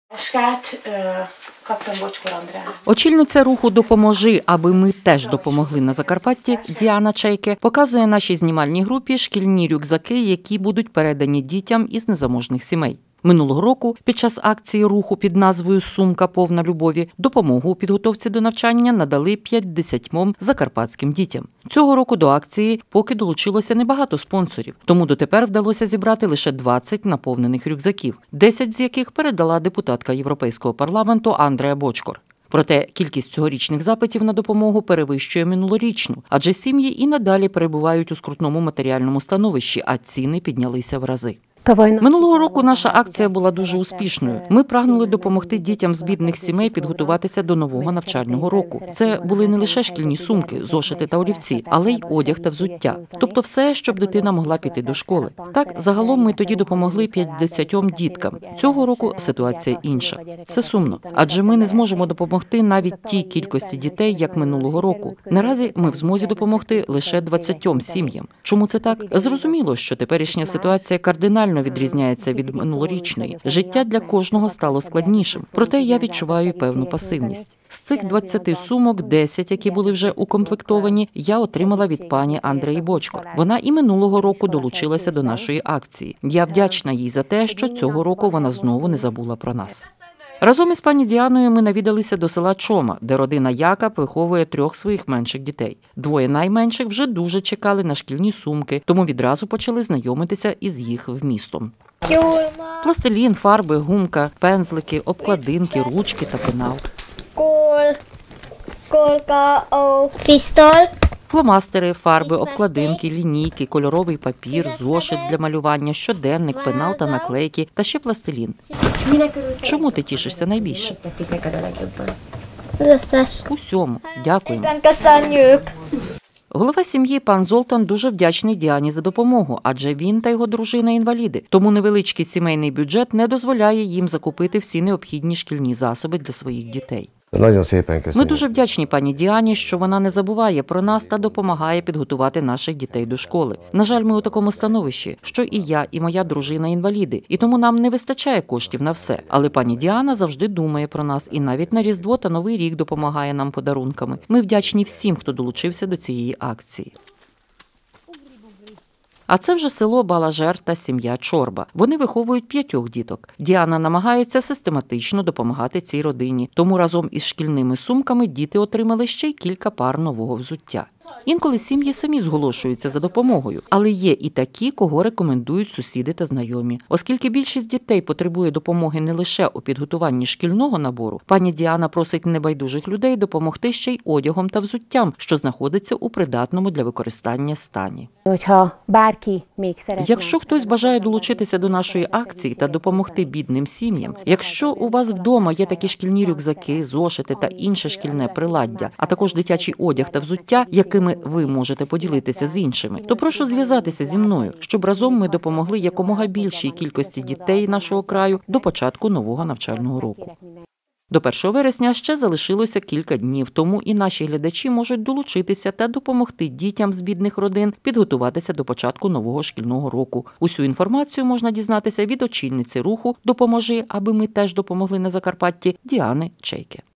Очільниця руху «Допоможи, аби ми теж допомогли на Закарпатті» Діана Чейке показує нашій знімальній групі шкільні рюкзаки, які будуть передані дітям із незаможних сімей. Минулого року під час акції руху під назвою «Сумка повна любові» допомогу у підготовці до навчання надали 50 закарпатським дітям. Цього року до акції поки долучилося небагато спонсорів, тому дотепер вдалося зібрати лише 20 наповнених рюкзаків, 10 з яких передала депутатка Європейського парламенту Андреа Бочкор. Проте кількість цьогорічних запитів на допомогу перевищує минулорічну, адже сім'ї і надалі перебувають у скрутному матеріальному становищі, а ціни піднялися в рази. Минулого року наша акція була дуже успішною. Ми прагнули допомогти дітям з бідних сімей підготуватися до нового навчального року. Це були не лише шкільні сумки, зошити та олівці, але й одяг та взуття. Тобто все, щоб дитина могла піти до школи. Так, загалом ми тоді допомогли 50 діткам. Цього року ситуація інша. Це сумно, адже ми не зможемо допомогти навіть тій кількості дітей, як минулого року. Наразі ми в змозі допомогти лише 20 сім'ям. Чому це так? Зрозуміло, що теперішня ситуація кардинально відрізняється від минулорічної. Життя для кожного стало складнішим. Проте я відчуваю певну пасивність. З цих 20 сумок 10, які були вже укомплектовані, я отримала від пані Андреї Бочкор. Вона і минулого року долучилася до нашої акції. Я вдячна їй за те, що цього року вона знову не забула про нас. Разом із пані Діаною ми навідалися до села Чома, де родина Якаб виховує 3 своїх менших дітей. 2 найменших вже дуже чекали на шкільні сумки, тому відразу почали знайомитися із їх вмістом. Пластилін, фарби, гумка, пензлики, обкладинки, ручки та пенал. Фломастери, фарби, обкладинки, лінійки, кольоровий папір, зошит для малювання, щоденник, пенал та наклейки, та ще пластилін. Чому ти тішишся найбільше? Усьому. Дякуємо. Голова сім'ї пан Золтан дуже вдячний Діані за допомогу, адже він та його дружина інваліди. Тому невеличкий сімейний бюджет не дозволяє їм закупити всі необхідні шкільні засоби для своїх дітей. Ми дуже вдячні пані Діані, що вона не забуває про нас та допомагає підготувати наших дітей до школи. На жаль, ми у такому становищі, що і я, і моя дружина інваліди, і тому нам не вистачає коштів на все. Але пані Діана завжди думає про нас і навіть на Різдво та Новий рік допомагає нам подарунками. Ми вдячні всім, хто долучився до цієї акції. А це вже село Балажер та сім'я Чорба. Вони виховують 5 діток. Діана намагається систематично допомагати цій родині. Тому разом із шкільними сумками діти отримали ще й кілька пар нового взуття. Інколи сім'ї самі зголошуються за допомогою, але є і такі, кого рекомендують сусіди та знайомі. Оскільки більшість дітей потребує допомоги не лише у підготуванні шкільного набору, пані Діана просить небайдужих людей допомогти ще й одягом та взуттям, що знаходиться у придатному для використання стані. Якщо хтось бажає долучитися до нашої акції та допомогти бідним сім'ям, якщо у вас вдома є такі шкільні рюкзаки, зошити та інше шкільне приладдя, а також дитячий одяг та взуття, якими ви можете поділитися з іншими, то прошу зв'язатися зі мною, щоб разом ми допомогли якомога більшій кількості дітей нашого краю до початку нового навчального року. До 1 вересня ще залишилося кілька днів, тому і наші глядачі можуть долучитися та допомогти дітям з бідних родин підготуватися до початку нового шкільного року. Усю інформацію можна дізнатися від очільниці руху «Допоможи, аби ми теж допомогли на Закарпатті» Діани Чейке.